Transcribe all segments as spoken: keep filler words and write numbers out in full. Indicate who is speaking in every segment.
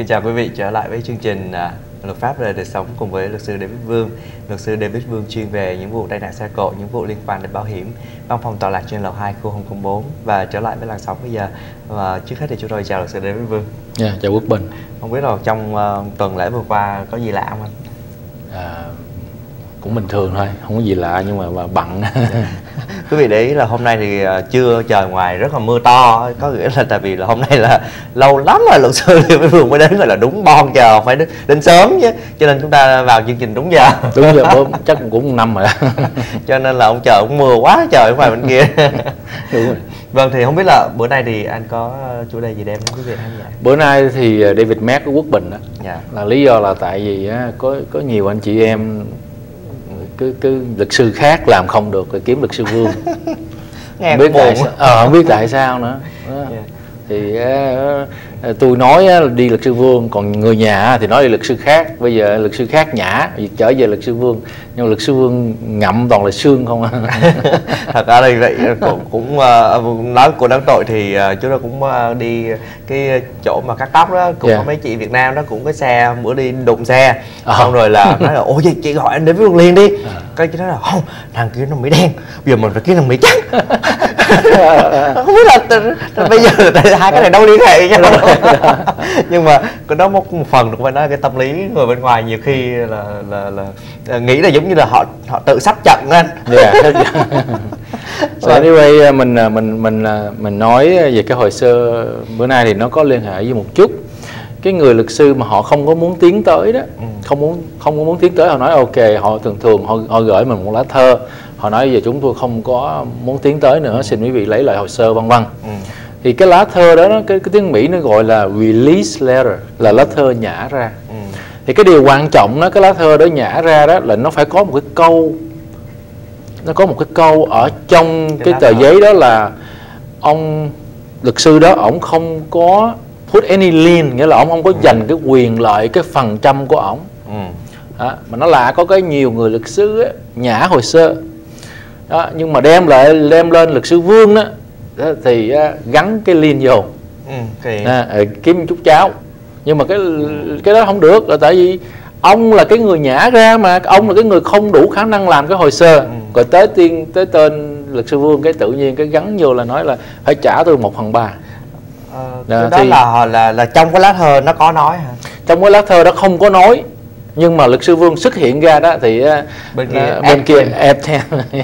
Speaker 1: Xin chào quý vị trở lại với chương trình uh, Luật pháp về đời sống cùng với luật sư David Vương. Luật sư David Vương chuyên về những vụ tai nạn xe cộ, những vụ liên quan đến bảo hiểm. Văn phòng tọa lạc trên lầu hai khu không không bốn. Và trở lại với làn sóng bây giờ. Và trước hết thì chúng tôi chào luật sư David Vương.
Speaker 2: Yeah, chào Quốc Bình.
Speaker 1: Không biết là trong uh, tuần lễ vừa qua có gì lạ không anh?
Speaker 2: À, cũng bình thường thôi, không có gì lạ nhưng mà, mà bận.
Speaker 1: Quý vị để ý là hôm nay thì trưa trời ngoài rất là mưa to, có nghĩa là tại vì là hôm nay là lâu lắm rồi luật sư David Vương mới đến, gọi là đúng bon giờ, phải đến, đến sớm chứ, cho nên chúng ta vào chương trình đúng giờ.
Speaker 2: Đúng giờ bố, chắc cũng một năm rồi đó.
Speaker 1: Cho nên là ông trời cũng mưa quá trời ở ngoài bên kia.
Speaker 2: Đúng rồi.
Speaker 1: Vâng, thì không biết là bữa nay thì anh có chủ đề gì đem đến quý vị khán giả?
Speaker 2: Bữa nay thì David Mac của Quốc Bình đó,
Speaker 1: dạ.
Speaker 2: là lý do là tại vì á, có có nhiều anh chị em cứ cứ luật sư khác làm không được rồi kiếm luật sư Vương.
Speaker 1: Nghe
Speaker 2: không biết
Speaker 1: buồn.
Speaker 2: tại sao, ờ, không biết tại sao nữa đó.
Speaker 1: Yeah.
Speaker 2: Thì uh, tôi nói uh, đi luật sư Vương, còn người nhà thì nói đi luật sư khác. Bây giờ luật sư khác nhã trở về luật sư Vương, nhưng mà luật sư Vương ngậm toàn là xương không.
Speaker 1: Thật ra thì vậy cũng, cũng uh, nói của đáng tội thì uh, chúng ta cũng uh, đi cái chỗ mà cắt tóc đó, cũng yeah. có mấy chị Việt Nam đó cũng có xe, bữa đi đụng xe, à. Xong rồi là nói là ôi chị, chị gọi anh đến với Vương liền đi, à. Cái chị nói là không, thằng kia nó Mỹ đen, bây giờ mình phải kiếm thằng Mỹ trắng. Không biết là bây giờ hai cái này đâu liên hệ nhau. Nhưng mà cái đó một phần cũng phải nói cái tâm lý người bên ngoài nhiều khi là là, là nghĩ là giống như là họ họ tự sắp trận anh.
Speaker 2: Yeah. So anyway, mình mình mình mình nói về cái hồ sơ bữa nay thì nó có liên hệ với một chút cái người luật sư mà họ không có muốn tiến tới đó, ừ. không muốn không có muốn tiến tới, họ nói ok, họ thường thường họ họ gửi mình một lá thơ, họ nói giờ chúng tôi không có muốn tiến tới nữa, xin quý vị lấy lại hồ sơ vân vân. Ừ. Thì cái lá thơ đó, cái, cái tiếng Mỹ nó gọi là release letter, là lá thơ nhả ra. Ừ. Thì cái điều quan trọng đó, cái lá thơ đó nhả ra đó là nó phải có một cái câu, nó có một cái câu ở trong cái, cái tờ thơ. Giấy đó là ông luật sư đó, ổng không có put any lien, nghĩa là ổng không có dành ừ. cái quyền lợi, cái phần trăm của ổng. Ừ. Đó, mà nó là có cái nhiều người luật sư á, nhả hồ sơ đó, nhưng mà đem lại đem lên luật sư Vương đó, đó thì á, gắn cái lien vô, ừ, okay. à, kiếm chút cháo, nhưng mà cái cái đó không được, là tại vì ông là cái người nhả ra, mà ông là cái người không đủ khả năng làm cái hồ sơ, ừ. rồi tới tiên tới tên luật sư Vương cái tự nhiên cái gắn vô là nói là phải trả tôi một phần ba.
Speaker 1: Ờ, đó thì, là là là trong cái lá thơ nó có nói hả?
Speaker 2: Trong cái lá thơ đó không có nói, nhưng mà luật sư Vương xuất hiện ra đó thì bên kia uh, bên kia ép theo.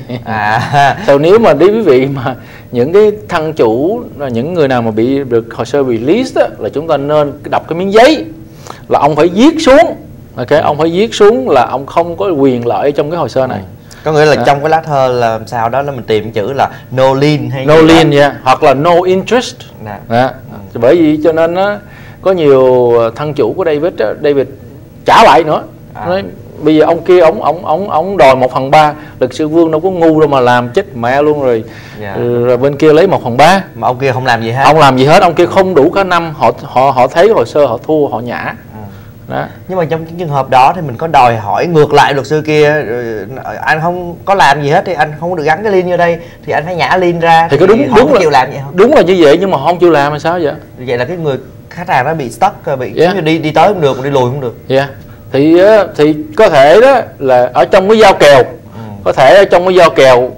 Speaker 2: À. Sau nếu mà đi quý vị mà những cái thân chủ, những người nào mà bị được hồ sơ release đó, là chúng ta nên đọc cái miếng giấy là ông phải viết xuống, ok, ừ. ông phải viết xuống là ông không có quyền lợi trong cái hồ sơ này. Ừ.
Speaker 1: Có nghĩa là à. trong cái lá thơ là làm sao đó là mình tìm chữ là no lien hay
Speaker 2: no lien, yeah. hoặc là no interest. Nè. À. Ừ. Bởi vì cho nên nó có nhiều thân chủ của David đó, David trả lại nữa. À. Nói, bây giờ ông kia ông ông ông ông đòi một phần ba, luật sư Vương đâu có ngu đâu mà làm chết mẹ luôn rồi. Yeah. Rồi bên kia lấy một phần ba,
Speaker 1: mà ông kia không làm gì hết.
Speaker 2: Ông làm gì hết, ông kia không đủ khả năng, họ họ họ thấy hồ sơ họ thua, họ nhả. Đó.
Speaker 1: Nhưng mà trong trường hợp đó thì mình có đòi hỏi ngược lại luật sư kia, anh không có làm gì hết thì anh không được gắn cái lien vô đây, thì anh phải nhả lien ra,
Speaker 2: thì, thì có đúng
Speaker 1: họ
Speaker 2: đúng
Speaker 1: không
Speaker 2: là
Speaker 1: chịu làm vậy không?
Speaker 2: Đúng là như vậy, nhưng mà không chịu làm là sao vậy?
Speaker 1: Vậy là cái người khách hàng nó bị stuck, bị
Speaker 2: yeah.
Speaker 1: như đi đi tới không được, đi lùi không được.
Speaker 2: Yeah. Thì thì có thể đó là ở trong cái giao kèo, ừ. có thể ở trong cái giao kèo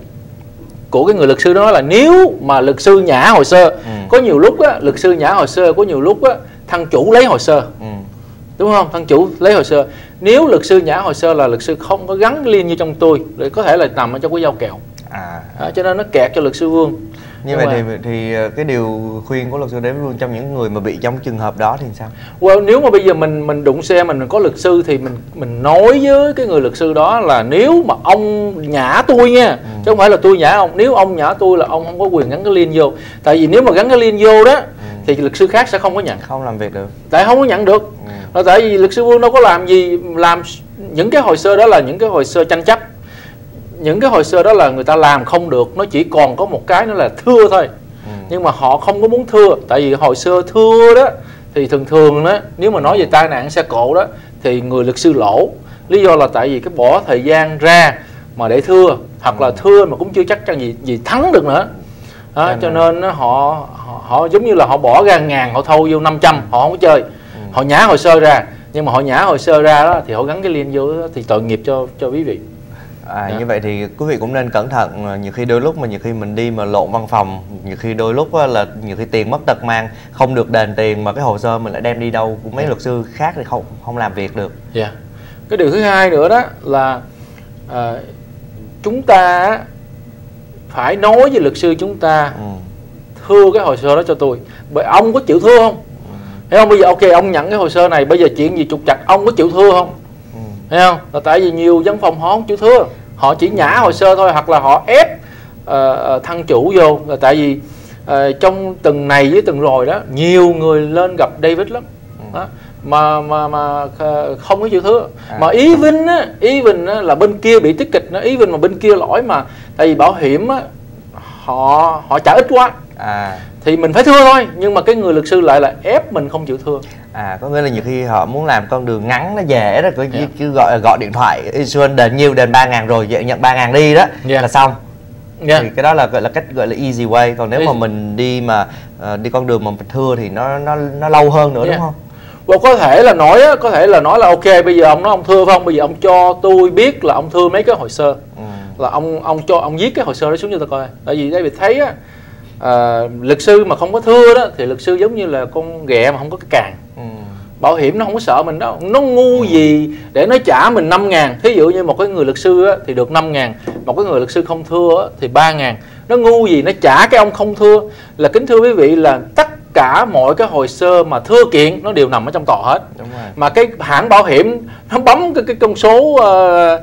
Speaker 2: của cái người luật sư đó là nếu mà luật sư nhả hồ sơ, ừ. có nhiều lúc á, luật sư nhả hồ sơ, có nhiều lúc á, thân chủ lấy hồ sơ. Ừ. Đúng không? Thân chủ lấy hồ sơ. Nếu luật sư nhả hồ sơ là luật sư không có gắn lien như trong tôi, để có thể là nằm ở trong cái giao kèo. À. Đó, cho nên nó kẹt cho luật sư Vương.
Speaker 1: Như vậy mà... thì thì cái điều khuyên của luật sư David Vương trong những người mà bị trong trường hợp đó thì sao?
Speaker 2: Well, nếu mà bây giờ mình mình đụng xe, mình có luật sư thì mình mình nói với cái người luật sư đó là nếu mà ông nhả tôi nha, ừ. chứ không phải là tôi nhả ông. Nếu ông nhả tôi là ông không có quyền gắn cái lien vô. Tại vì nếu mà gắn cái lien vô đó, ừ. thì luật sư khác sẽ không có nhận,
Speaker 1: không làm việc được.
Speaker 2: Tại không có nhận được. Ừ. Là tại vì luật sư Vương đâu có làm gì, làm những cái hồ sơ đó là những cái hồ sơ tranh chấp. Những cái hồ sơ đó là người ta làm không được, nó chỉ còn có một cái nữa là thưa thôi. Ừ. Nhưng mà họ không có muốn thưa, tại vì hồ sơ thưa đó thì thường thường đó, nếu mà nói về tai nạn xe cộ đó thì người luật sư lỗ. Lý do là tại vì cái bỏ thời gian ra mà để thưa, hoặc là thưa mà cũng chưa chắc chắn gì gì thắng được nữa. Đó, cho nên họ, họ họ giống như là họ bỏ ra ngàn họ thâu vô năm trăm, họ không có chơi. Ừ. Họ nhả hồ sơ ra, nhưng mà họ nhả hồ sơ ra đó thì họ gắn cái link vô đó, thì tội nghiệp cho cho quý vị.
Speaker 1: À, như vậy thì quý vị cũng nên cẩn thận. Nhiều khi đôi lúc mà nhiều khi mình đi mà lộn văn phòng, nhiều khi đôi lúc là nhiều khi tiền mất tật mang, không được đền tiền mà cái hồ sơ mình lại đem đi đâu, mấy yeah. luật sư khác thì không không làm việc được.
Speaker 2: Dạ. Yeah. Cái điều thứ hai nữa đó là à, chúng ta phải nói với luật sư chúng ta ừ. thưa cái hồ sơ đó cho tôi. Bởi ông có chịu thưa không? Ừ. Thấy không? Bây giờ ok ông nhận cái hồ sơ này, bây giờ chuyện gì trục trặc ông có chịu thưa không? Ừ. Thấy không? Là tại vì nhiều văn phòng họ không chịu thưa, họ chỉ nhả hồ sơ thôi, hoặc là họ ép uh, thăng chủ vô. Là tại vì uh, trong tuần này với tuần rồi đó, nhiều người lên gặp David lắm. Ừ. Đó. mà mà mà không có chịu thưa. À. Mà even á, even á, là bên kia bị tiết kịch nó, even mà bên kia lỗi mà tại vì bảo hiểm á, họ họ trả ít quá. À. Thì mình phải thưa thôi, nhưng mà cái người luật sư lại là ép mình không chịu thưa.
Speaker 1: À, có nghĩa là nhiều khi họ muốn làm con đường ngắn nó dễ đó, cứ, yeah. cứ gọi gọi điện thoại insurance đền nhiêu đền ba ngàn rồi vậy nhận ba ngàn đi đó, yeah. là xong. Yeah. Thì cái đó là gọi là cách gọi là easy way. Còn nếu easy. mà mình đi mà uh, đi con đường mà mình thưa thì nó nó nó lâu hơn nữa, yeah. đúng không?
Speaker 2: Và có thể là nói có thể là nói là ok bây giờ ông nói ông thưa không, bây giờ ông cho tôi biết là ông thưa mấy cái hồ sơ, ừ. là ông ông cho ông viết cái hồ sơ đó xuống cho tôi coi. Tại vì David thấy á, à, luật sư mà không có thưa đó thì luật sư giống như là con ghẹ mà không có cái càng. Ừ. Bảo hiểm nó không có sợ mình đâu, nó ngu ừ. gì để nó trả mình năm ngàn. Thí dụ như một cái người luật sư á, thì được năm ngàn, một cái người luật sư không thưa á, thì ba ngàn. Nó ngu gì nó trả cái ông không thưa. Là kính thưa quý vị là tất cả mọi cái hồ sơ mà thưa kiện nó đều nằm ở trong tòa hết. Đúng rồi. Mà cái hãng bảo hiểm nó bấm cái, cái con số uh,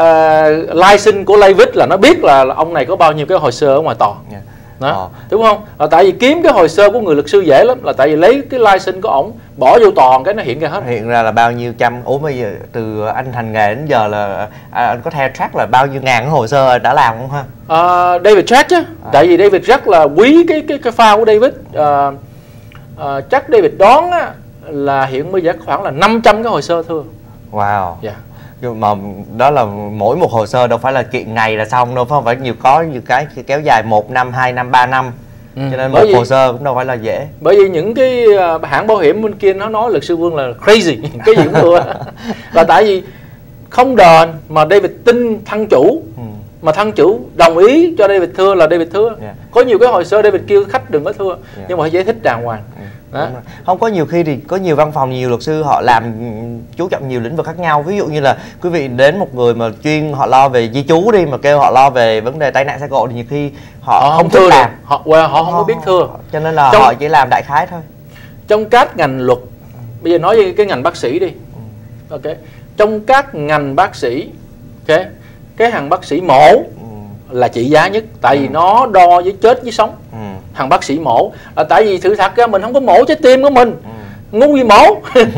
Speaker 2: uh, license của David là nó biết là, là ông này có bao nhiêu cái hồ sơ ở ngoài tòa. Yeah. Đó. Ờ. Đúng không? Là tại vì kiếm cái hồ sơ của người luật sư dễ lắm, là tại vì lấy cái license của ổng bỏ vô tòa cái nó hiện ra hết.
Speaker 1: Hiện ra là bao nhiêu trăm. Ủa bây giờ từ anh thành nghề đến giờ là à, anh có theo track là bao nhiêu ngàn cái hồ sơ đã làm không ha?
Speaker 2: À, David track chứ. À. Tại vì David rất là quý cái cái cái file của David. À, à, chắc David đoán á, là hiện bây giờ khoảng là năm trăm cái hồ sơ thưa.
Speaker 1: Wow. Yeah. Nhưng mà đó là mỗi một hồ sơ đâu phải là kiện ngày là xong đâu, phải nhiều có nhiều cái kéo dài một năm, hai năm, ba năm. Ừ. Cho nên bởi một vì, hồ sơ cũng đâu phải là dễ.
Speaker 2: Bởi vì những cái hãng bảo hiểm bên kia nó nói luật sư Vương là crazy, cái gì cũng thưa. Là tại vì không đền mà David tin thăng chủ, ừ. mà thăng chủ đồng ý cho David thưa là David thưa. Yeah. Có nhiều cái hồ sơ David kêu khách đừng có thưa, yeah. nhưng mà phải giải thích đàng hoàng. Ừ. Đó.
Speaker 1: Không, có nhiều khi thì có nhiều văn phòng, nhiều luật sư họ làm chú trọng nhiều lĩnh vực khác nhau. Ví dụ như là quý vị đến một người mà chuyên họ lo về di trú đi, mà kêu họ lo về vấn đề tai nạn xe cộ thì nhiều khi họ, họ không, không thưa làm,
Speaker 2: họ well, họ không có biết thưa,
Speaker 1: cho nên là
Speaker 2: trong,
Speaker 1: họ chỉ làm đại khái thôi.
Speaker 2: Trong các ngành luật, bây giờ nói về cái ngành bác sĩ đi, ừ. ok, trong các ngành bác sĩ, ok, cái hàng bác sĩ mổ ừ. là trị giá nhất, tại vì ừ. nó đo với chết với sống. Ừ. Thằng bác sĩ mổ à, tại vì sự thật ra mình không có mổ trái tim của mình, ừ. ngu gì mổ.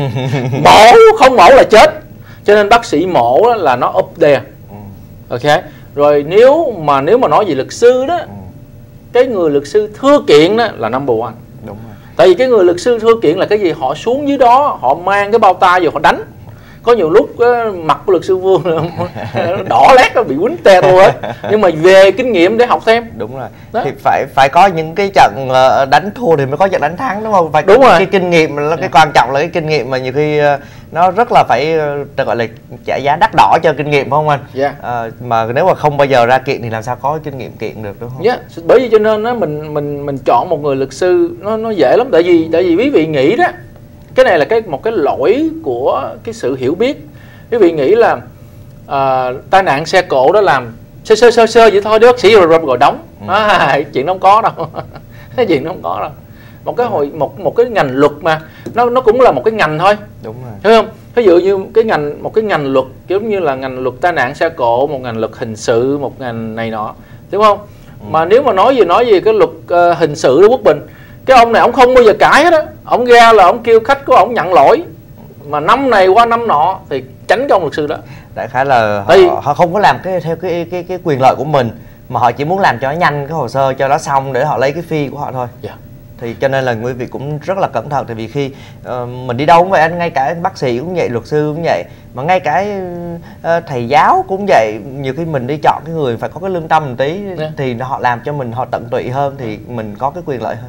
Speaker 2: Mổ không mổ là chết, cho nên bác sĩ mổ là nó up there. Ừ. Ok, rồi nếu mà nếu mà nói về luật sư đó, ừ. cái người luật sư thưa kiện đó là number one. Đúng rồi. Tại vì cái người luật sư thưa kiện là cái gì, họ xuống dưới đó họ mang cái bao tay vào họ đánh. Có nhiều lúc uh, mặt của luật sư Vương đỏ lét nó bị quýnh te tua hết, nhưng mà về kinh nghiệm để học thêm.
Speaker 1: Đúng rồi. Đó. Thì phải phải có những cái trận uh, đánh thua thì mới có trận đánh thắng, đúng không? Phải
Speaker 2: đúng
Speaker 1: có
Speaker 2: rồi.
Speaker 1: Cái kinh nghiệm là cái quan trọng là cái kinh nghiệm mà nhiều khi uh, nó rất là phải uh, gọi là trả giá đắt đỏ cho kinh nghiệm, phải không anh? Yeah. Uh, mà nếu mà không bao giờ ra kiện thì làm sao có kinh nghiệm kiện được, đúng không?
Speaker 2: Yeah. Bởi vì cho nên á mình mình mình chọn một người luật sư nó nó dễ lắm, tại vì tại vì quý vị nghĩ đó, cái này là cái một cái lỗi của cái sự hiểu biết. Quý vị nghĩ là uh, tai nạn xe cộ đó làm sơ sơ sơ sơ vậy thôi, đứa bác sĩ rồi rồi đóng. Ừ. À, chuyện nó không có đâu. Cái chuyện nó không có đâu. Một cái hồi một một cái ngành luật mà nó nó cũng là một cái ngành thôi. Đúng rồi. Thấy không? Ví dụ như cái ngành một cái ngành luật giống như là ngành luật tai nạn xe cộ, một ngành luật hình sự, một ngành này nọ, đúng không? Ừ. Mà nếu mà nói gì nói về cái luật uh, hình sự đó Quốc Bình, cái ông này ông không bao giờ cãi hết á, ông ra là ông kêu khách của ông nhận lỗi, mà năm này qua năm nọ thì tránh cái ông luật sư đó.
Speaker 1: Đại khái là họ, họ không có làm cái theo cái cái cái quyền lợi của mình, mà họ chỉ muốn làm cho nó nhanh cái hồ sơ cho nó xong để họ lấy cái fee của họ thôi. Yeah. Thì cho nên là quý vị cũng rất là cẩn thận, tại vì khi uh, mình đi đâu cũng vậy anh, ngay cả bác sĩ cũng vậy, luật sư cũng vậy, mà ngay cả uh, thầy giáo cũng vậy. Nhiều khi mình đi chọn cái người phải có cái lương tâm một tí, yeah. thì họ làm cho mình họ tận tụy hơn thì mình có cái quyền lợi hơn.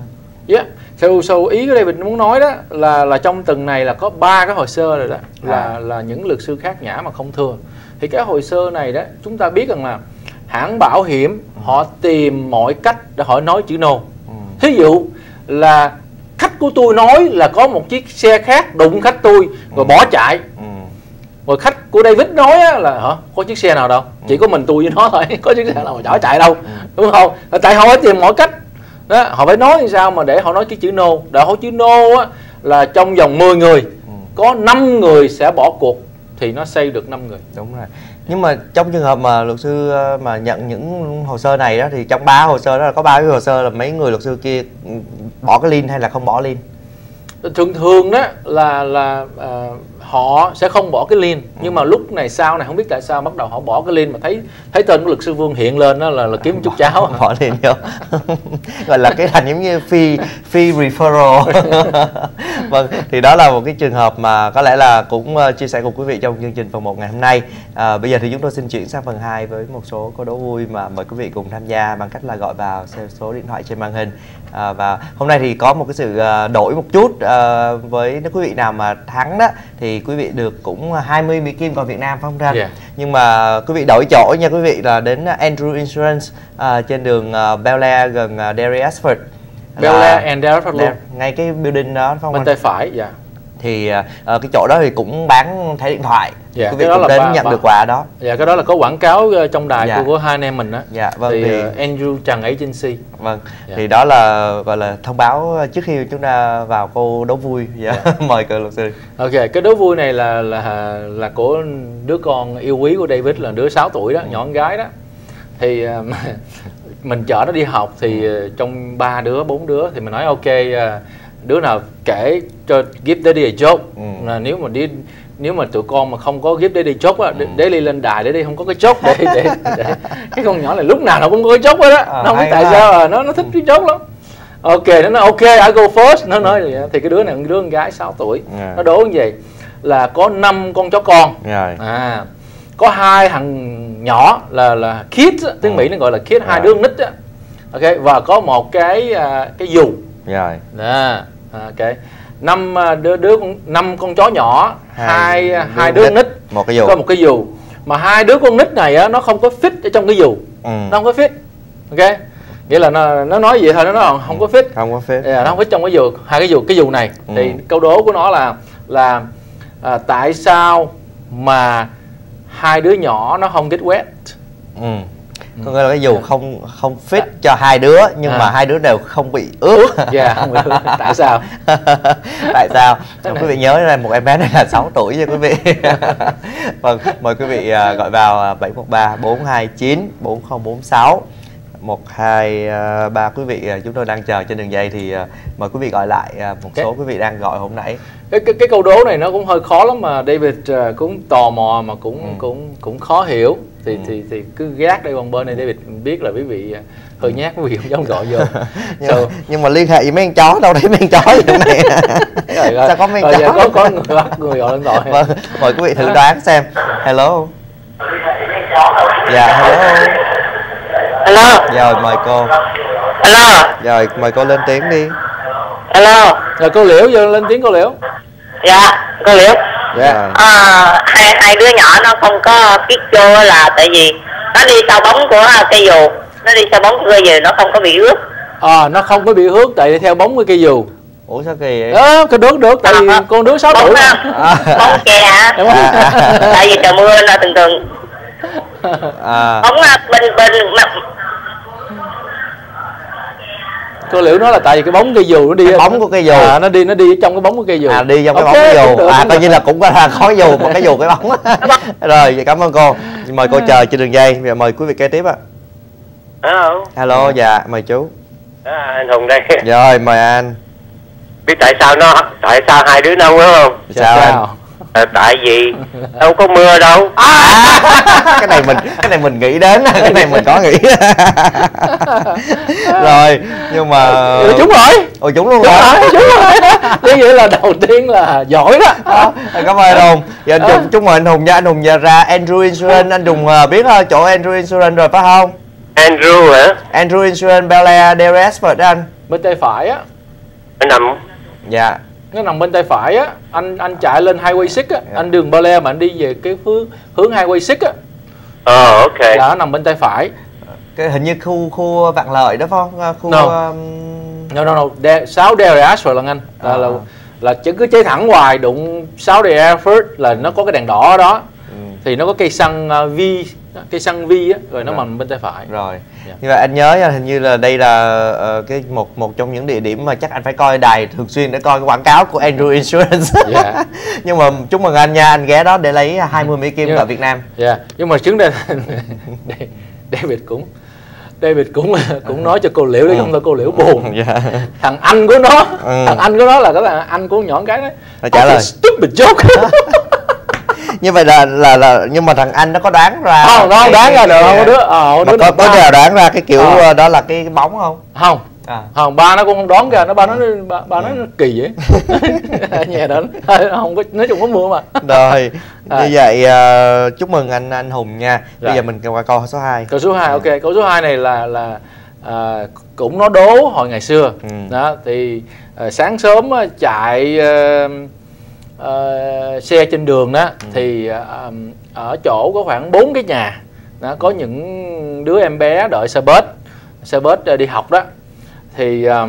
Speaker 2: Yeah. So, so ý của David muốn nói đó là là trong tuần này là có ba cái hồ sơ rồi đó, là à. là những luật sư khác nhã mà không thưa. Thì cái hồ sơ này đó chúng ta biết rằng là hãng bảo hiểm ừ. họ tìm mọi cách để họ nói chữ no. Ừ. Thí dụ là khách của tôi nói là có một chiếc xe khác đụng khách tôi rồi ừ. bỏ chạy. Ừ. Rồi khách của David nói á, là hả có chiếc xe nào đâu, ừ. chỉ có mình tôi với nó thôi, có chiếc xe nào mà bỏ chạy đâu, ừ. đúng không? Tại họ phải tìm mọi cách đó, họ phải nói như sao mà để họ nói cái chữ no. Để họ chữ no á, là trong vòng mười người ừ. có năm người sẽ bỏ cuộc thì nó save được năm người.
Speaker 1: Đúng rồi. Nhưng mà trong trường hợp mà luật sư mà nhận những hồ sơ này đó thì trong ba hồ sơ đó là có ba cái hồ sơ là mấy người luật sư kia bỏ cái lien hay là không bỏ lien?
Speaker 2: Thường thường đó là là uh, họ sẽ không bỏ cái lien, ừ. nhưng mà lúc này sau này không biết tại sao bắt đầu họ bỏ cái lien, mà thấy thấy tên của luật sư Vương hiện lên đó là là kiếm chút cháo
Speaker 1: bỏ lien vô gọi là cái thành giống như fee fee referral. Vâng, thì đó là một cái trường hợp mà có lẽ là cũng uh, chia sẻ cùng quý vị trong chương trình phần một ngày hôm nay. Uh, bây giờ thì chúng tôi xin chuyển sang phần hai với một số câu đố vui mà mời quý vị cùng tham gia bằng cách là gọi vào số điện thoại trên màn hình. À, và hôm nay thì có một cái sự uh, đổi một chút, uh, với nếu quý vị nào mà thắng đó thì quý vị được cũng hai mươi Mỹ Kim vào Việt Nam, phải không Ranh? Yeah. Nhưng mà quý vị đổi chỗ nha quý vị, là đến Andrew Insurance uh, trên đường uh, Bel Air gần uh, Derry Ashford.
Speaker 2: Bel Air and Derry Ashford luôn.
Speaker 1: Ngay cái building đó, phải không?
Speaker 2: Bên tay phải, dạ.
Speaker 1: Thì uh, cái chỗ đó thì cũng bán thẻ điện thoại.
Speaker 2: Dạ,
Speaker 1: quý vị cũng đến ba, nhận ba. được quà đó.
Speaker 2: Dạ, cái đó là có quảng cáo trong đài dạ. của, của hai anh em mình đó.
Speaker 1: Dạ, vâng.
Speaker 2: Thì,
Speaker 1: thì
Speaker 2: uh, Andrew Trần Agency.
Speaker 1: Vâng. Dạ. Thì đó là gọi là thông báo trước khi chúng ta vào câu đố vui. Dạ. Dạ. Mời cờ luật sư.
Speaker 2: Ok, cái đố vui này là là là của đứa con yêu quý của David, là đứa sáu tuổi đó, ừ. nhỏ con gái đó. Thì uh, mình chở nó đi học thì uh, trong ba đứa, bốn đứa thì mình nói ok, uh, đứa nào kể cho give daddy a joke, ừ. là nếu mà đi nếu mà tụi con mà không có give daddy joke á, ừ. để đi lên đài để đi không có cái joke để, để, để cái con nhỏ này lúc nào nó cũng có cái joke hết á, à, nó không biết tại sao à, nó nó thích cái joke lắm. Ok, nó nói ok I go first, nó nói vậy. Thì cái đứa này đứa con gái sáu tuổi, yeah. nó đố như vậy là có năm con chó con, yeah. à có hai thằng nhỏ là là kids, tiếng ừ. Mỹ nó gọi là kids, yeah. hai đứa nít á, ok, và có một cái cái dù, yeah. đó. Ok, năm đứa đứa con năm con chó nhỏ, hai hai, hai đứa nít,
Speaker 1: một cái dù,
Speaker 2: có một cái dù, mà hai đứa con nít này á nó không có fit ở trong cái dù, ừ. nó không có fit, ok, nghĩa là nó nó nói vậy thôi, nó nói không có fit,
Speaker 1: không có fit,
Speaker 2: yeah, nó không fit trong cái dù, hai cái dù cái dù này, ừ. thì câu đố của nó là là à, tại sao mà hai đứa nhỏ nó không get wet?
Speaker 1: Ừ. Có nghĩa là cái dù không không fit cho hai đứa nhưng à. mà hai đứa đều không bị ướt.
Speaker 2: Dạ, không bị ướt. Tại sao?
Speaker 1: Tại sao? Quý vị nhớ là một em bé này là sáu tuổi nha quý vị. Vâng, mời quý vị uh, gọi vào bảy một ba bốn hai chín bốn không bốn sáu một hai ba. Quý vị uh, chúng tôi đang chờ trên đường dây thì uh, mời quý vị gọi lại uh, một okay. số quý vị đang gọi hôm nãy.
Speaker 2: Cái, cái cái câu đố này nó cũng hơi khó lắm mà David uh, cũng tò mò mà cũng ừ. cũng cũng khó hiểu. Thì, ừ. thì thì cứ gác đây bằng bên này David biết là quý vị hơi nhát, quý vị không dám gọi vô.
Speaker 1: nhưng, so, nhưng mà liên hệ với mấy con chó đâu thấy mấy con chó gì trong này. Rồi, sao có mấy con chó?
Speaker 2: Có có người bắt người gọi lên gọi.
Speaker 1: Vâng, mời quý vị thử đoán xem. Hello. Dạ hello.
Speaker 3: Hello.
Speaker 1: Rồi mời cô.
Speaker 3: Hello.
Speaker 1: Rồi mời cô lên tiếng đi.
Speaker 3: Hello.
Speaker 2: Rồi cô Liễu vô lên tiếng cô Liễu.
Speaker 3: Dạ, cô Liễu.
Speaker 1: Dạ.
Speaker 3: À, hai hai đứa nhỏ nó không có biết vô là tại vì nó đi sau bóng của cây dù, nó đi sau bóng của cây dù nó không có bị ướt.
Speaker 2: À, nó không có bị ướt tại vì theo bóng của cây dù.
Speaker 1: Ủa sao kỳ vậy?
Speaker 2: Đó, cái được được tại vì à, con đứa sáu tuổi.
Speaker 3: À. Bóng kè hả? À, à. Tại vì trời mưa là thường thường. À. Bóng bên bên
Speaker 2: cô Liễu nói là tại vì cái bóng cây dù nó đi
Speaker 1: cái bóng của cây dù,
Speaker 2: à, nó đi nó đi trong cái bóng của cây dù,
Speaker 1: à đi trong cái
Speaker 2: okay,
Speaker 1: bóng cây dù,
Speaker 2: được,
Speaker 1: à coi như là cũng có là khó dù một cái dù cái bóng. Rồi vậy cảm ơn cô, mời cô chờ trên đường dây. Bây giờ mời quý vị kế tiếp ạ.
Speaker 3: Hello.
Speaker 1: Hello, dạ mời chú.
Speaker 3: À, anh Hùng đây.
Speaker 1: Rồi mời anh.
Speaker 3: Biết tại sao nó tại sao hai đứa nông đúng không?
Speaker 1: Sao, sao anh?
Speaker 3: À, tại vì đâu có mưa đâu.
Speaker 1: À, cái này mình cái này mình nghĩ đến, cái này mình có nghĩ. Rồi nhưng mà
Speaker 2: ừ, chúng rồi.
Speaker 1: Ôi chúng luôn rồi.
Speaker 2: Chúng rồi. Như vậy là đầu tiên là giỏi đó.
Speaker 1: À, cảm ơn anh Hùng. Giờ anh Hùng, chúc mừng anh Hùng nha. Anh Hùng giờ ra Andrew Insurance, anh Hùng biết chỗ Andrew Insurance rồi phải không?
Speaker 3: Andrew hả?
Speaker 1: Andrew Insurance Bel Air Derry Ashford đó anh.
Speaker 2: Bên tay phải á.
Speaker 4: Nó nằm.
Speaker 1: Dạ.
Speaker 2: Nó nằm bên tay phải á, anh anh chạy lên Highway sáu á, anh đường Ba Le mà anh đi về cái hướng hướng Highway sáu á.
Speaker 4: Ờ, ok.
Speaker 2: Là nó nằm bên tay phải.
Speaker 1: Cái hình như khu khu Vạn Lợi đó phải không? Khu
Speaker 2: No.
Speaker 1: um...
Speaker 2: No no no, De, sáu Dairy Ashford là anh. Là,
Speaker 1: À.
Speaker 2: là là chứ cứ cháy thẳng hoài đụng sáu Dairy Ashford là nó có cái đèn đỏ ở đó.
Speaker 1: Ừ.
Speaker 2: Thì nó có cây xăng uh, V, cây xăng V á, rồi nó
Speaker 1: Rồi.
Speaker 2: nằm bên tay phải.
Speaker 1: Rồi.
Speaker 2: Dạ.
Speaker 1: Như vậy anh nhớ nha, hình như là đây là ờ, cái một một trong những địa điểm mà chắc anh phải coi đài thường xuyên để coi cái quảng cáo của Andrew Insurance.
Speaker 2: Dạ.
Speaker 1: Nhưng mà chúc mừng anh nha, anh ghé đó để lấy hai mươi Mỹ Kim
Speaker 2: Nhưng-
Speaker 1: tại Việt Nam.
Speaker 2: Dạ, nhưng mà chứng đây David cũng David cũng cũng nói cho cô Liễu đấy, không thôi cô Liễu buồn.
Speaker 1: Dạ.
Speaker 2: Thằng anh của nó,
Speaker 1: Ừ.
Speaker 2: thằng anh của nó là cái thằng anh của nhỏ cái đấy.
Speaker 1: Nó trả lời.
Speaker 2: Stupid joke.
Speaker 1: Như vậy là là là nhưng mà thằng anh nó có đoán ra
Speaker 2: Không, nó không
Speaker 1: cái-
Speaker 2: đoán ra
Speaker 1: cái-
Speaker 2: được, không có đứa, ờ,
Speaker 1: mà
Speaker 2: đứa
Speaker 1: có
Speaker 2: nào
Speaker 1: có
Speaker 2: ba.
Speaker 1: nào đoán ra cái kiểu
Speaker 2: Ờ.
Speaker 1: ờ, đó là cái bóng không?
Speaker 2: Không,
Speaker 1: À.
Speaker 2: không, ba nó cũng không đoán ra, nó ba nó ba, ba nó nó kỳ vậy. Nhà đó không có, nói chung có mưa mà.
Speaker 1: Rồi,
Speaker 2: À.
Speaker 1: như vậy ờ, chúc mừng anh anh Hùng nha. Bây
Speaker 2: Rồi.
Speaker 1: giờ mình qua câu số hai.
Speaker 2: Câu số hai, ok, câu số hai này là là à, cũng nó đố hồi ngày xưa.
Speaker 1: Ừ.
Speaker 2: Đó thì à, sáng sớm á, chạy à, à, xe trên đường đó thì à, ở chỗ có khoảng bốn cái nhà đó, có những đứa em bé đợi xe bus, xe bus à, đi học đó thì à,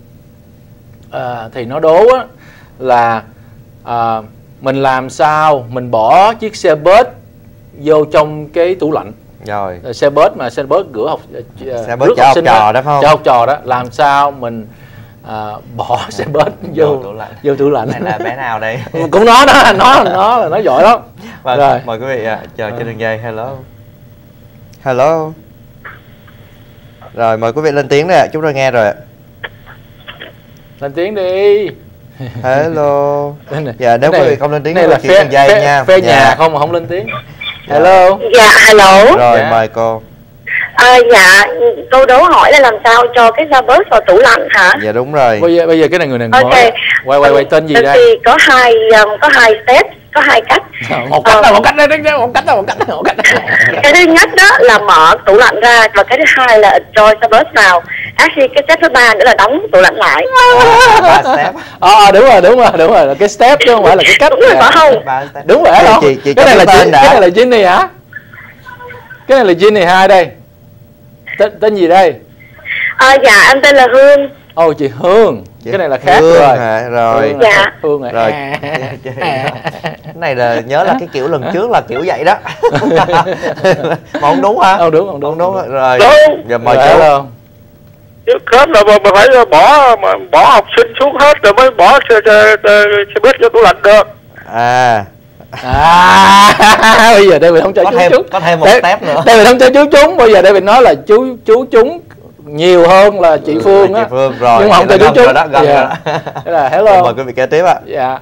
Speaker 2: à, thì nó đố á, là à, mình làm sao mình bỏ chiếc xe bus vô trong cái tủ lạnh.
Speaker 1: Rồi.
Speaker 2: Ờ, xe bus mà xe bus gửi học uh,
Speaker 1: Xe bus chở học trò đó phải không?
Speaker 2: chở học trò đó, làm sao mình à, bỏ xe bus vô
Speaker 1: Vô tủ lạnh.
Speaker 2: vô tủ lạnh.
Speaker 1: Này là bé nào đây?
Speaker 2: Cũng nó đó, nó nó là nó giỏi lắm.
Speaker 1: Vâng,
Speaker 2: Rồi.
Speaker 1: mời quý vị ạ, chờ
Speaker 2: À.
Speaker 1: trên đường dây. Hello. Hello. Rồi, mời quý vị lên tiếng đây ạ, chúng tôi nghe rồi ạ.
Speaker 2: Lên tiếng đi.
Speaker 1: Hello.
Speaker 2: Cái này-
Speaker 1: Dạ, nếu
Speaker 2: cái
Speaker 1: quý
Speaker 2: này-
Speaker 1: vị không lên tiếng
Speaker 2: cái này
Speaker 1: là
Speaker 2: là
Speaker 1: chuyển
Speaker 2: phe,
Speaker 1: đường dây
Speaker 2: phe,
Speaker 1: nha.
Speaker 2: phe
Speaker 1: Dạ.
Speaker 2: nhà không mà không lên tiếng. Hello.
Speaker 3: Dạ, hello.
Speaker 1: Rồi,
Speaker 2: Dạ.
Speaker 1: mời cô.
Speaker 3: À, dạ, câu đố hỏi là làm sao cho cái da bớt vào tủ lạnh hả?
Speaker 1: Dạ đúng rồi.
Speaker 2: Bây giờ bây giờ cái này người này
Speaker 3: Ok.
Speaker 2: nói. Quay quay quay tên gì
Speaker 3: Thì
Speaker 2: đây?
Speaker 3: có hai um, có hai step, có hai cách.
Speaker 2: Một cách
Speaker 3: Ờ.
Speaker 2: là một cách đây, một cách là một cách, một cách.
Speaker 3: Cái thứ nhất đó là mở tủ lạnh ra, và cái thứ hai là enjoy da bớt vào. Actually cái step thứ ba nữa là đóng tủ lạnh lại.
Speaker 1: À, ba step.
Speaker 2: Ờ đúng rồi, đúng rồi, đúng rồi, là cái step chứ không phải là cái cách.
Speaker 3: Đúng rồi, phải không?
Speaker 1: Ba step.
Speaker 2: Đúng rồi
Speaker 1: Chị-
Speaker 2: không?
Speaker 1: chị- chị
Speaker 2: cái
Speaker 1: cho
Speaker 2: này là
Speaker 1: biết tên
Speaker 2: Jin,
Speaker 1: đã.
Speaker 2: cái này là Ginny hả? Cái này là Ginny hai đây. Tên tên gì đây?
Speaker 3: À, dạ, em tên là Hương.
Speaker 2: Ồ chị Hương.
Speaker 1: Chị
Speaker 2: Cái này là khác
Speaker 1: Hương
Speaker 2: rồi.
Speaker 1: hả? Rồi.
Speaker 2: Hương là
Speaker 3: Dạ.
Speaker 2: khác, Hương rồi.
Speaker 1: Rồi. Cái này là nhớ là cái kiểu lần trước là kiểu vậy đó. Mà không đúng hả?
Speaker 2: Không đúng, không đúng.
Speaker 1: Không đúng rồi.
Speaker 4: Đúng.
Speaker 1: Giờ mời
Speaker 2: Rồi,
Speaker 1: chú.
Speaker 2: hello.
Speaker 4: Trước hết là mà phải bỏ mà bỏ học sinh xuống hết rồi mới bỏ xe, xe, xe, xe buýt vô tủ lạnh được.
Speaker 1: À,
Speaker 2: À, bây giờ David không cho
Speaker 1: có
Speaker 2: chú
Speaker 1: thêm
Speaker 2: chúng.
Speaker 1: có thêm một
Speaker 2: Đây-
Speaker 1: step nữa.
Speaker 2: David không cho chú chúng. Bây giờ David nói là chú chú chúng nhiều hơn là chị Phương
Speaker 1: Chị
Speaker 2: á.
Speaker 1: Phương rồi.
Speaker 2: Nhưng mà không
Speaker 1: vậy
Speaker 2: cho
Speaker 1: là
Speaker 2: chú
Speaker 1: gần rồi
Speaker 2: chúng.
Speaker 1: đó, gần
Speaker 2: Dạ.
Speaker 1: rồi đó.
Speaker 2: Thế là
Speaker 1: Rồi,
Speaker 2: hello.
Speaker 1: mời quý vị kế tiếp ạ.
Speaker 2: Dạ.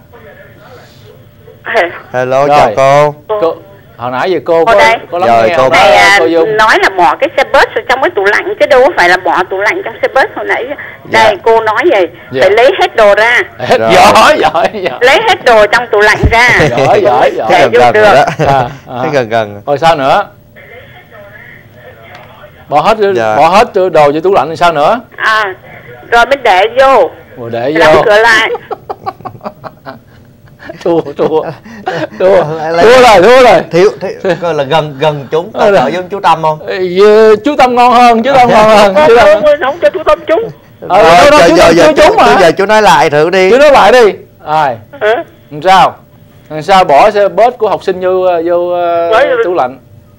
Speaker 1: Hello,
Speaker 2: Rồi.
Speaker 1: chào cô.
Speaker 2: Cô hồi nãy giờ cô
Speaker 3: Cô
Speaker 2: có
Speaker 3: đây.
Speaker 2: có lắng
Speaker 1: Rồi,
Speaker 2: nghe
Speaker 1: cô
Speaker 2: không?
Speaker 1: bảo-
Speaker 3: Này, à,
Speaker 2: Cô Dung.
Speaker 3: nói là bỏ cái xe bus vào trong cái tủ lạnh chứ đâu có phải là bỏ tủ lạnh trong xe bus hồi nãy. Đây, cô nói vậy,
Speaker 2: Dạ.
Speaker 3: phải lấy hết đồ ra.
Speaker 2: Hết
Speaker 1: Rồi.
Speaker 2: giỏi giỏi giỏi.
Speaker 3: Lấy hết đồ trong tủ lạnh ra.
Speaker 2: Giỏi giỏi giỏi.
Speaker 1: Thế
Speaker 3: Để
Speaker 1: gần
Speaker 3: vô
Speaker 1: gần
Speaker 3: được.
Speaker 1: rồi đó.
Speaker 2: À, à.
Speaker 1: Thế gần gần.
Speaker 2: Rồi sao nữa? Bỏ hết
Speaker 1: Dạ.
Speaker 2: bỏ hết đồ vô tủ lạnh thì sao nữa?
Speaker 3: À, rồi mới để vô,
Speaker 2: Rồi để
Speaker 3: đóng
Speaker 2: vô.
Speaker 3: cửa lại.
Speaker 2: Thua thua. Thua.
Speaker 1: Lại- lại-
Speaker 2: Thua rồi, thua rồi.
Speaker 1: Thiếu, thiếu coi là gần gần chúng có
Speaker 2: Ờ,
Speaker 1: đợi
Speaker 2: rồi.
Speaker 1: với chú Tâm không?
Speaker 2: Ê, chú Tâm ngon hơn, chú Tâm ngon hơn. Chú Tâm.
Speaker 3: Không, không cho chú Tâm trúng.
Speaker 2: Ờ, đâu, đâu,
Speaker 1: giờ,
Speaker 2: chú
Speaker 1: giờ,
Speaker 2: Tâm
Speaker 1: giờ,
Speaker 2: chưa
Speaker 1: chú,
Speaker 2: trúng mà.
Speaker 1: chú- giờ chú nói lại thử đi.
Speaker 2: Chú nói lại đi. Rồi,
Speaker 4: Hả?
Speaker 2: làm sao? Làm sao bỏ xe bus của học sinh vô vô uh,
Speaker 4: Đấy.
Speaker 2: tủ lạnh?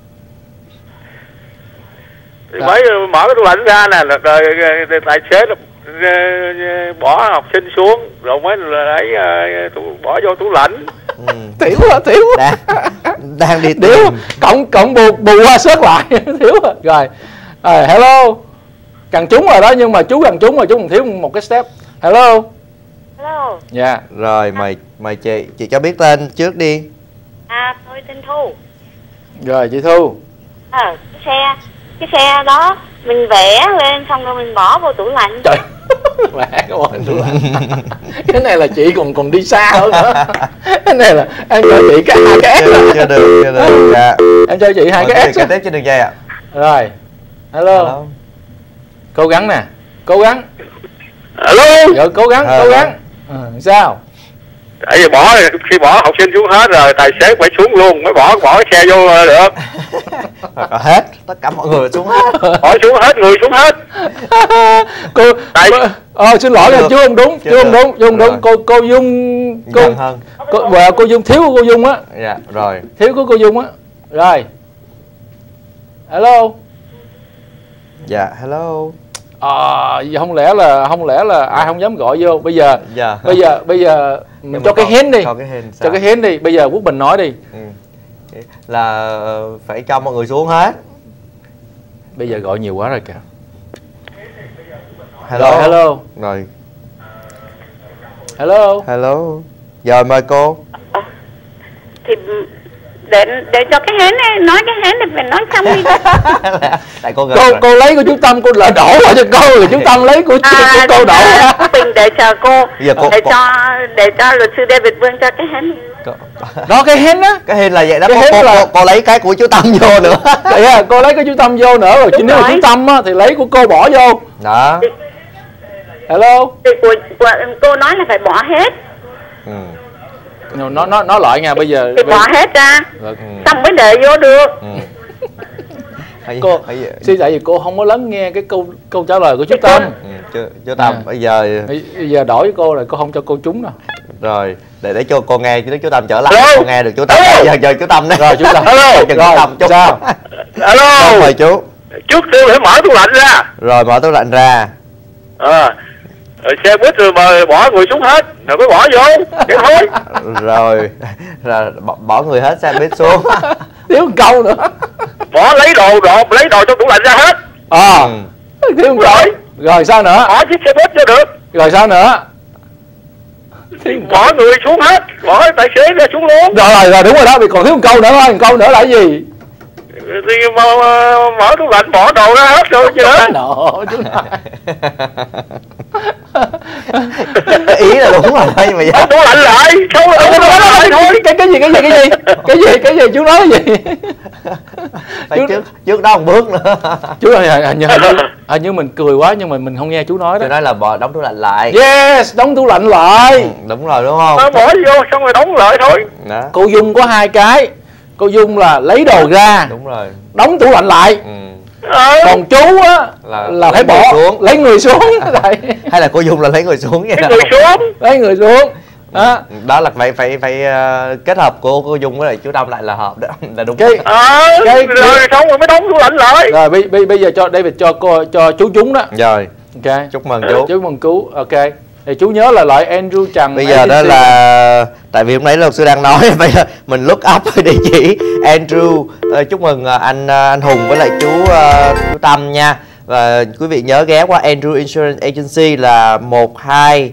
Speaker 4: Thì mới mở cái tủ lạnh ra nè, rồi, rồi, rồi tài xế là ờ, bỏ học sinh xuống rồi mới lấy ờ, tủ, bỏ vô tủ lạnh.
Speaker 1: Ừ.
Speaker 2: Thiếu à, thiếu à.
Speaker 1: Đang, đang đi
Speaker 2: Thiếu,
Speaker 1: tìm.
Speaker 2: cộng cộng bù bù qua sớt lại. Thiếu à. Rồi, rồi hello. Cần trúng rồi đó, nhưng mà chú gần trúng rồi, chú còn thiếu một cái step. Hello.
Speaker 3: Hello,
Speaker 2: Dạ.
Speaker 1: Rồi mời mời chị, chị cho biết tên trước đi.
Speaker 3: à tôi tên Thu.
Speaker 2: Rồi chị Thu.
Speaker 3: Ờ, cái xe, cái xe đó mình vẽ lên xong rồi mình bỏ vô tủ lạnh.
Speaker 2: Trời. Mẹ cái bọn tủ lạnh. Cái này là chị còn còn đi xa hơn nữa. Cái này là em cho chị cái hai cái S
Speaker 1: Chưa được,
Speaker 2: đó.
Speaker 1: chưa được, chưa được. Dạ.
Speaker 2: Em cho chị hai
Speaker 1: Mời quý
Speaker 2: cái
Speaker 1: vị
Speaker 2: S
Speaker 1: kế
Speaker 2: đó.
Speaker 1: tiếp trên đường dây ạ.
Speaker 2: Rồi. Hello.
Speaker 1: Hello.
Speaker 2: Cố gắng nè. Cố gắng.
Speaker 4: Alo.
Speaker 2: Rồi cố gắng,
Speaker 1: à,
Speaker 2: cố gắng. À, sao?
Speaker 4: Tại vì bỏ khi bỏ học sinh xuống hết rồi tài xế phải xuống luôn mới bỏ bỏ cái xe vô được.
Speaker 1: Hết tất cả mọi người xuống hết.
Speaker 4: Bỏ xuống hết, người xuống hết.
Speaker 2: Cô
Speaker 4: Tại...
Speaker 2: ờ xin lỗi là chú không đúng, chú không đúng, chú không đúng. Cô cô Dung cô
Speaker 1: Gần hơn.
Speaker 2: Cô, và cô Dung thiếu của cô Dung á.
Speaker 1: Dạ rồi.
Speaker 2: Thiếu của cô Dung á. Rồi. Hello.
Speaker 1: Dạ hello.
Speaker 2: À, không lẽ là không lẽ là ai không dám gọi vô bây giờ.
Speaker 1: Dạ.
Speaker 2: Bây giờ bây giờ mình cho cái hint đi.
Speaker 1: Cho cái hint.
Speaker 2: Cho cái hint đi. Bây giờ Quốc Bình nói đi.
Speaker 1: Ừ. Là phải cho mọi người xuống hết.
Speaker 2: Bây giờ gọi nhiều quá rồi kìa.
Speaker 1: Hello.
Speaker 2: Rồi, hello.
Speaker 1: Rồi.
Speaker 2: Hello.
Speaker 1: Hello. Giờ mời cô.
Speaker 3: Thì để để cho cái hến này nói cái hến này phải nói xong đi.
Speaker 1: Tại cô
Speaker 2: cô, cô lấy của chú Tâm cô lại đổ vào cho cô rồi chú Tâm lấy của,
Speaker 3: à,
Speaker 2: của cô đổ ra.
Speaker 3: Mình để chờ cô,
Speaker 1: cô
Speaker 3: để
Speaker 1: cô...
Speaker 3: cho để cho luật sư David Vương cho cái hến.
Speaker 2: Đó cái hến á.
Speaker 1: Cái hến là vậy đó.
Speaker 2: Cái
Speaker 1: Cô, cô,
Speaker 2: là...
Speaker 1: cô, cô lấy cái của chú Tâm vô nữa.
Speaker 2: Vậy à, cô lấy cái chú Tâm vô nữa rồi. Chứ nếu mà chú Tâm á thì lấy của cô bỏ vô.
Speaker 1: Đó.
Speaker 2: Hello.
Speaker 3: Thì của, của, cô nói là phải bỏ hết.
Speaker 1: Ừ.
Speaker 2: Nó nó nó lại nha bây giờ.
Speaker 3: Thì bỏ hết ra.
Speaker 1: Ừ.
Speaker 3: Xong mới để vô được.
Speaker 1: Ừ.
Speaker 2: Cô xin tại vì cô không có lắng nghe cái câu câu trả lời của chú Tâm.
Speaker 1: Ừ, chú, chú Tâm à. Bây giờ
Speaker 2: bây giờ đổi với cô rồi cô không cho cô trúng đâu.
Speaker 1: Rồi để để cho cô nghe chứ chú Tâm trở lại. Hello. Cô nghe được chú Tâm. Giờ giờ chú Tâm đấy.
Speaker 2: Rồi chú Tâm.
Speaker 1: Hello. Rồi,
Speaker 2: rồi
Speaker 1: Tâm, chú.
Speaker 2: Sao?
Speaker 4: Alo.
Speaker 1: Rồi, mời chú.
Speaker 4: Trước tiên phải mở tủ lạnh ra.
Speaker 1: Rồi mở tủ lạnh ra.
Speaker 4: À. Rồi xe buýt rồi mà bỏ người xuống hết rồi mới bỏ vô vậy thôi.
Speaker 1: Rồi là bỏ, bỏ người hết xe buýt xuống.
Speaker 2: Thiếu một câu nữa.
Speaker 4: Bỏ lấy đồ đồ lấy đồ trong tủ lạnh ra hết.
Speaker 2: À ừ. Thiếu một câu. Rồi sao nữa?
Speaker 4: Bỏ chiếc xe buýt cho được.
Speaker 2: Rồi sao nữa?
Speaker 4: Bỏ người xuống hết, bỏ tài xế ra xuống luôn.
Speaker 2: Rồi rồi rồi đúng rồi đó, vì còn thiếu một câu nữa thôi, một câu nữa là cái gì?
Speaker 4: Thì mà, mà, mở tủ lạnh bỏ đồ ra hết rồi chứ.
Speaker 2: Nổ chứ.
Speaker 1: Ý là đúng rồi nhưng mà
Speaker 4: mở tủ lạnh lại, không là tủ lạnh lại thôi.
Speaker 2: Cái cái gì cái gì cái gì? Cái gì cái gì chú nói cái gì?
Speaker 1: Phải trước trước đó một bước nữa.
Speaker 2: Chú ơi hình như hình như mình cười quá nhưng mà mình không nghe chú nói đó.
Speaker 1: Chú nói là bỏ đóng tủ lạnh lại.
Speaker 2: Yes, đóng tủ lạnh lại.
Speaker 1: Ừ, đúng rồi đúng không?
Speaker 4: Nó bỏ vô xong rồi đóng lại thôi.
Speaker 1: Đó.
Speaker 2: Cô Dung có hai cái. Cô Dung là lấy đồ ra.
Speaker 1: Đúng rồi.
Speaker 2: Đóng tủ lạnh lại.
Speaker 1: Ừ.
Speaker 4: À.
Speaker 2: Còn chú á là, là phải bỏ xuống. Lấy người xuống.
Speaker 1: Hay là cô Dung là lấy người xuống vậy?
Speaker 4: Lấy người xuống.
Speaker 2: Lấy người xuống. Đó,
Speaker 1: đó là phải phải phải uh, kết hợp của cô Dung với lại chú Tâm lại là hợp đó là đúng.
Speaker 4: Cái, à, cái rồi xong rồi mới đóng tủ lạnh lại.
Speaker 2: Rồi bây, bây, bây giờ cho David cho cô cho chú trúng đó.
Speaker 1: Rồi.
Speaker 2: Ok.
Speaker 1: Chúc mừng chú.
Speaker 2: Chúc mừng chú. Ok. Thì chú nhớ là loại Andrew Trần.
Speaker 1: Bây giờ đó là tại vì hôm nãy luật sư đang nói bây giờ mình look up địa chỉ Andrew. Uh, chúc mừng uh, anh uh, anh Hùng với lại chú uh, chú Tâm nha. Và quý vị nhớ ghé qua Andrew Insurance Agency là một hai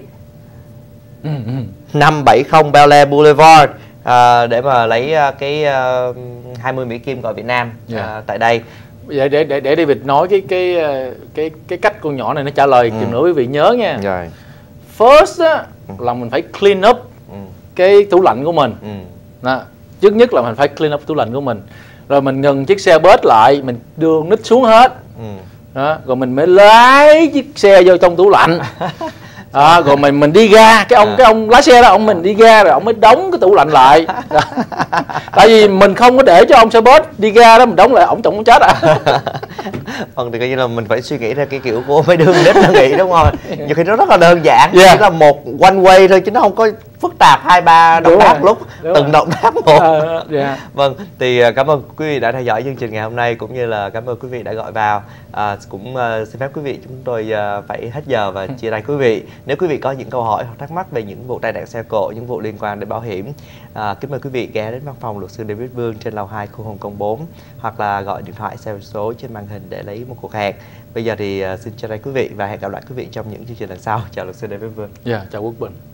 Speaker 1: năm bảy không Bel Air Boulevard uh, để mà lấy uh, cái uh, hai mươi Mỹ Kim gọi Việt Nam uh, yeah. tại đây.
Speaker 2: Vậy để để để David nói cái cái cái cái cách con nhỏ này nó trả lời kìm ừ. nữa quý vị nhớ nha.
Speaker 1: Rồi.
Speaker 2: First á, ừ. là mình phải clean up ừ. cái tủ lạnh của mình. Ừ. Đó. Trước nhất là mình phải clean up tủ lạnh của mình. Rồi mình ngừng chiếc xe bớt lại, mình đưa con nít xuống hết. Ừ. Đó. Rồi mình mới lấy chiếc xe vô trong tủ lạnh. À, rồi mình mình đi ra cái ông à. cái ông lái xe đó ông mình đi ra rồi ông mới đóng cái tủ lạnh lại. Tại vì mình không có để cho ông xe bus đi ra đó mình đóng lại ổng tổng chết à.
Speaker 1: Vâng thì coi như là mình phải suy nghĩ theo cái kiểu của mấy đứa nít nó nghĩ đúng không? Nhiều khi nó rất là đơn giản, yeah. chỉ là một one way thôi chứ nó không có phức tạp hai ba động tác lúc đúng từng rồi. Động tác một. Uh, yeah. Vâng thì cảm ơn quý vị đã theo dõi chương trình ngày hôm nay cũng như là cảm ơn quý vị đã gọi vào. À, cũng uh, xin phép quý vị chúng tôi uh, phải hết giờ và chia tay quý vị. Nếu quý vị có những câu hỏi hoặc thắc mắc về những vụ tai nạn xe cộ, những vụ liên quan đến bảo hiểm, à, kính mời quý vị ghé đến văn phòng luật sư David Vương trên lầu hai khu Hồng Kông bốn hoặc là gọi điện thoại theo số trên màn hình để lấy một cuộc hẹn. Bây giờ thì uh, xin chào quý vị và hẹn gặp lại quý vị trong những chương trình lần sau. Chào luật sư David Vương.
Speaker 2: Dạ, yeah, chào Quốc Bình.